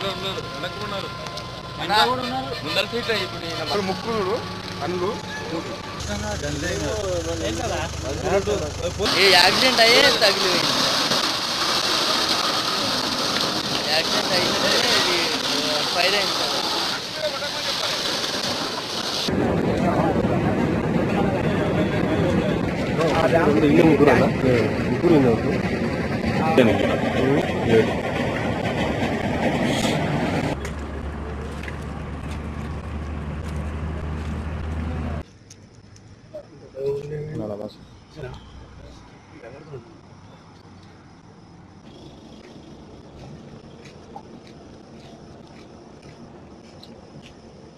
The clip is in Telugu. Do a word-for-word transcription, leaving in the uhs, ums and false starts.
ముందర సీట్ ఇప్పుడు ముక్కులు అన్నులు యాక్సిడెంట్ అయ్యే తగిలిపోయింది. యాక్సిడెంట్ అయితే ఇది ఫైర్ అయింది సార్. ముగ్గురు ముగ్గురు nada más.